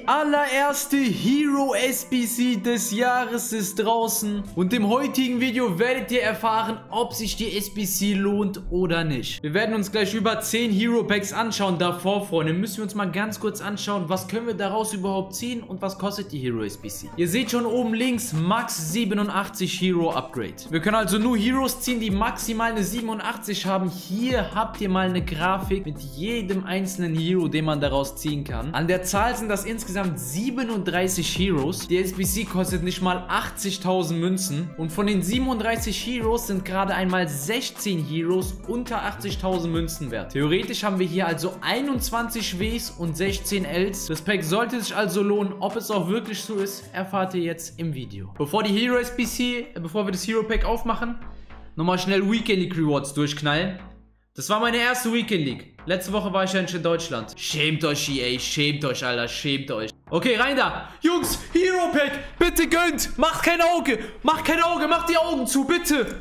Die allererste Hero SBC des Jahres ist draußen. Und im heutigen Video werdet ihr erfahren, ob sich die SBC lohnt oder nicht. Wir werden uns gleich über 10 Hero Packs anschauen. Davor, Freunde, müssen wir uns mal ganz kurz anschauen, was können wir daraus überhaupt ziehen und was kostet die Hero SBC. Ihr seht schon oben links, Max 87 Hero Upgrade. Wir können also nur Heroes ziehen, die maximal eine 87 haben. Hier habt ihr mal eine Grafik mit jedem einzelnen Hero, den man daraus ziehen kann. An der Zahl sind das insgesamt 37 Heroes. Die SBC kostet nicht mal 80.000 Münzen. Und von den 37 Heroes sind gerade einmal 16 Heroes unter 80.000 Münzen wert. Theoretisch haben wir hier also 21 Ws und 16 Ls. Das Pack sollte sich also lohnen. Ob es auch wirklich so ist, erfahrt ihr jetzt im Video. Bevor wir das Hero Pack aufmachen, nochmal schnell Weekend League Rewards durchknallen. Das war meine erste Weekend League. Letzte Woche war ich ja in Deutschland. Schämt euch, EA. Schämt euch, Alter. Schämt euch. Okay, rein da. Jungs, Hero Pack. Bitte gönnt. Macht kein Auge. Macht kein Auge. Macht die Augen zu, bitte.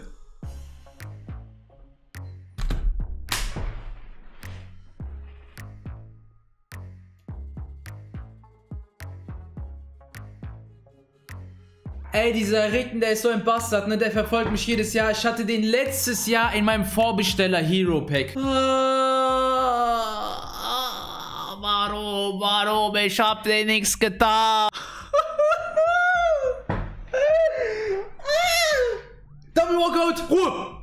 Ey, dieser Ritten, der ist so ein Bastard, ne? Der verfolgt mich jedes Jahr. Ich hatte den letztes Jahr in meinem Vorbesteller Hero Pack. Warum? Ich hab dir nichts getan. Double Walkout. Ruhe.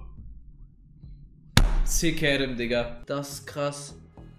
Sick Adam, Digga. Das ist krass.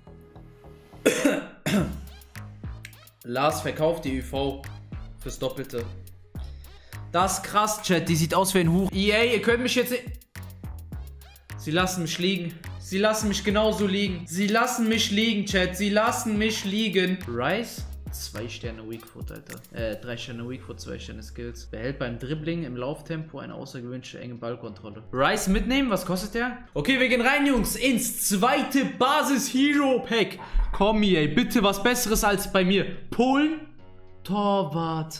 Lars verkauft die ÜV fürs Doppelte. Das ist krass, Chat. Die sieht aus wie ein Huch. EA, ihr könnt mich jetzt nicht... Sie lassen mich liegen. Sie lassen mich genauso liegen. Sie lassen mich liegen, Chat. Sie lassen mich liegen. Rice? 2 Sterne Weakfoot, Alter. 3 Sterne Weakfoot, 2 Sterne Skills. Behält beim Dribbling im Lauftempo eine außergewöhnliche enge Ballkontrolle. Rice mitnehmen? Was kostet der? Okay, wir gehen rein, Jungs. Ins zweite Basis-Hero-Pack. Komm, EA. Bitte was Besseres als bei mir. Polen? Torwart.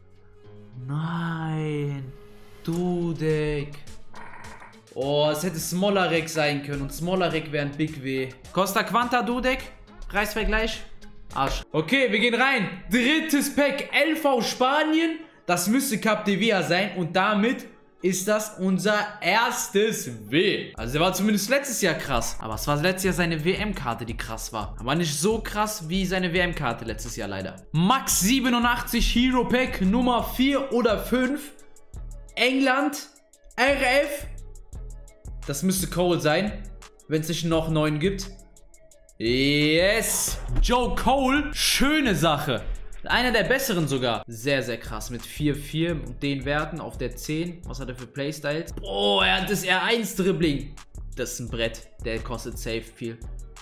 Nein. Dudek. Oh, es hätte Smolarek sein können. Und Smolarek wäre ein Big W. Costa Quanta Dudek. Preisvergleich. Arsch. Okay, wir gehen rein. Drittes Pack. LV Spanien. Das müsste Capdevia sein. Und damit ist das unser erstes W. Also der war zumindest letztes Jahr krass. Aber es war letztes Jahr seine WM-Karte, die krass war. Aber nicht so krass wie seine WM-Karte letztes Jahr leider. Max 87 Hero Pack Nummer 4 oder 5. England. RF. Das müsste Cole sein. Wenn es nicht noch 9 gibt. Yes. Joe Cole. Schöne Sache. Einer der besseren sogar. Sehr, sehr krass. Mit 4-4 und den Werten auf der 10. Was hat er für Playstyles? Oh, er hat das R1-Dribbling. Das ist ein Brett. Der kostet safe viel.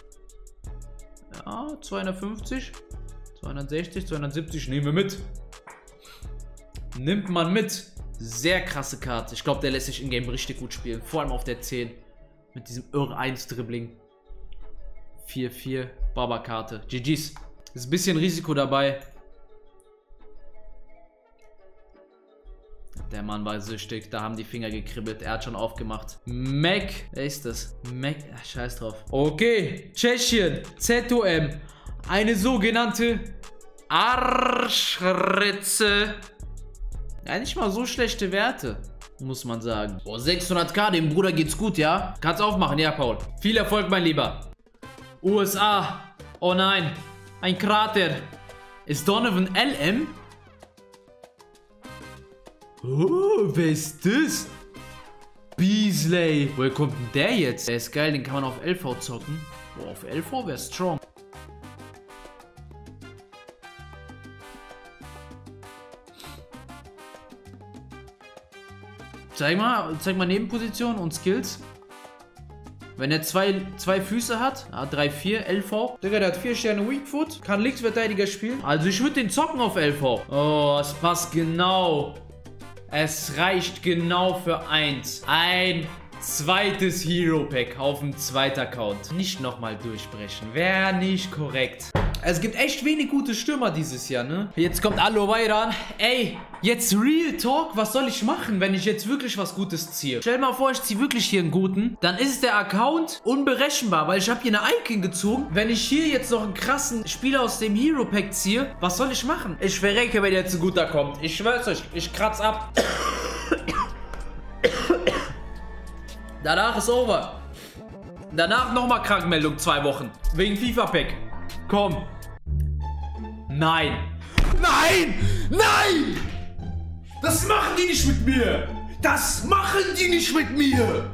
Ja, 250. 260, 270. Nehmen wir mit. Nimmt man mit. Sehr krasse Karte. Ich glaube, der lässt sich in-game richtig gut spielen. Vor allem auf der 10. Mit diesem R1-Dribbling. 4-4. Baba-Karte. GG's. Ist ein bisschen Risiko dabei. Der Mann war süchtig, da haben die Finger gekribbelt, er hat schon aufgemacht. Mac, wer ist das? Mac, ach, scheiß drauf. Okay, Tschechien, ZOM, eine sogenannte Arschritze. Ja, nicht mal so schlechte Werte, muss man sagen. Boah, 600k, dem Bruder geht's gut, ja? Kannst aufmachen, ja, Paul. Viel Erfolg, mein Lieber. USA, oh nein, ein Krater. Ist Donovan LM? Oh, wer ist das? Beasley. Woher kommt denn der jetzt? Der ist geil, den kann man auf LV zocken. Boah, auf LV wäre strong. Zeig mal Nebenposition und Skills. Wenn er zwei Füße hat, ja, 3-4, LV. Digga, der hat 4 Sterne Weakfoot, kann Linksverteidiger spielen. Also ich würde den zocken auf LV. Oh, es passt genau. Es reicht genau für 1. Ein zweites Hero Pack auf dem zweiten Account. Nicht nochmal durchbrechen. Wäre nicht korrekt. Es gibt echt wenig gute Stürmer dieses Jahr, ne? Jetzt kommt Alowairan. Ey, jetzt Real Talk. Was soll ich machen, wenn ich jetzt wirklich was Gutes ziehe? Stell dir mal vor, ich ziehe wirklich hier einen guten. Dann ist der Account unberechenbar, weil ich habe hier eine Icon gezogen. Wenn ich hier jetzt noch einen krassen Spieler aus dem Hero Pack ziehe, was soll ich machen? Ich verrecke, wenn jetzt ein guter kommt. Ich schwör's euch, ich kratz ab. Danach ist over. Danach nochmal Krankmeldung 2 Wochen. Wegen FIFA-Pack. Komm. Nein. Nein! Nein! Das machen die nicht mit mir! Das machen die nicht mit mir!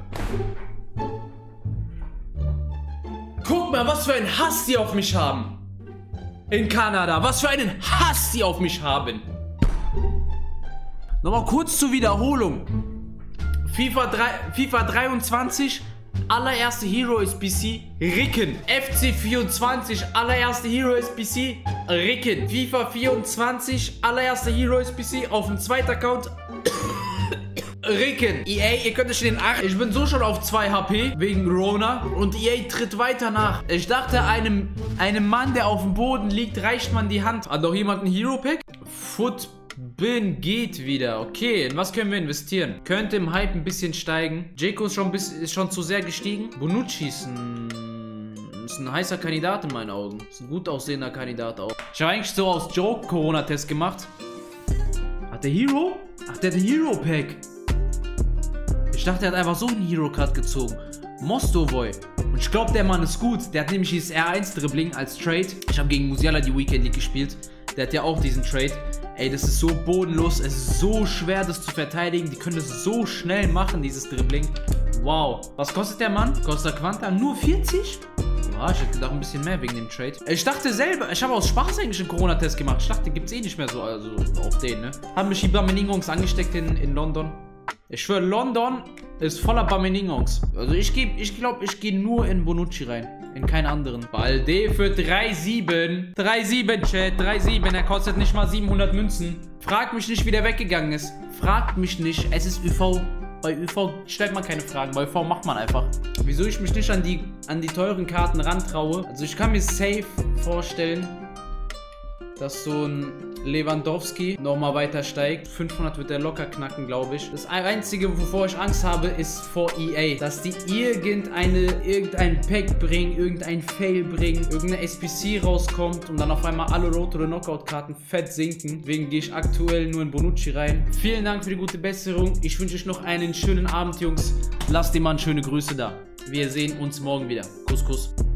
Guck mal, was für einen Hass die auf mich haben. In Kanada. Was für einen Hass die auf mich haben. Nochmal kurz zur Wiederholung. FIFA 23, allererste Hero SBC, Ricken. FC 24, allererste Hero SBC, Ricken. FIFA 24, allererste Hero SBC, auf dem zweiten Account, Ricken. EA, ihr könnt euch den Arsch. Ich bin so schon auf 2 HP wegen Rona und EA tritt weiter nach. Ich dachte, einem Mann, der auf dem Boden liegt, reicht man die Hand. Hat noch jemand ein Hero Pack? Footbin geht wieder. Okay, in was können wir investieren? Könnte im Hype ein bisschen steigen. Jeko ist schon zu sehr gestiegen. Bonucci ist ein heißer Kandidat in meinen Augen. Ist ein gut aussehender Kandidat auch. Ich habe eigentlich so aus Joke Corona-Test gemacht. Hat der Hero? Ach, der hat ein Hero Pack. Ich dachte, er hat einfach so einen Hero-Card gezogen. Mostovoy. Und ich glaube, der Mann ist gut. Der hat nämlich dieses R1-Dribbling als Trade. Ich habe gegen Musiala die Weekend League gespielt. Der hat ja auch diesen Trade. Ey, das ist so bodenlos. Es ist so schwer, das zu verteidigen. Die können das so schnell machen, dieses Dribbling. Wow. Was kostet der Mann? Costa Quanta nur 40? Ja, ich hätte gedacht, ein bisschen mehr wegen dem Trade. Ich dachte selber, ich habe aus Spaß eigentlich einen Corona-Test gemacht. Ich dachte, gibt es eh nicht mehr so, also auf den, ne? Haben mich die Bameningons angesteckt in London. Ich schwöre, London ist voller Bameningons. Also ich glaube, ich gehe nur in Bonucci rein. In keinen anderen. Balde für 3,7. 3,7, Chat. 3,7. Er kostet nicht mal 700 Münzen. Fragt mich nicht, wie der weggegangen ist. Fragt mich nicht. Es ist ÖV. Bei ÖV stellt man keine Fragen. Bei ÖV macht man einfach. Wieso ich mich nicht an die teuren Karten rantraue? Also ich kann mir safe vorstellen, dass so ein Lewandowski nochmal weiter steigt. 500 wird er locker knacken, glaube ich. Das Einzige, wovor ich Angst habe, ist vor EA. Dass die irgendein Pack bringen, irgendein Fail bringen, irgendeine SBC rauskommt und dann auf einmal alle Road- oder Knockout-Karten fett sinken. Deswegen gehe ich aktuell nur in Bonucci rein. Vielen Dank für die gute Besserung. Ich wünsche euch noch einen schönen Abend, Jungs. Lasst dem Mann schöne Grüße da. Wir sehen uns morgen wieder. Kuss, Kuss.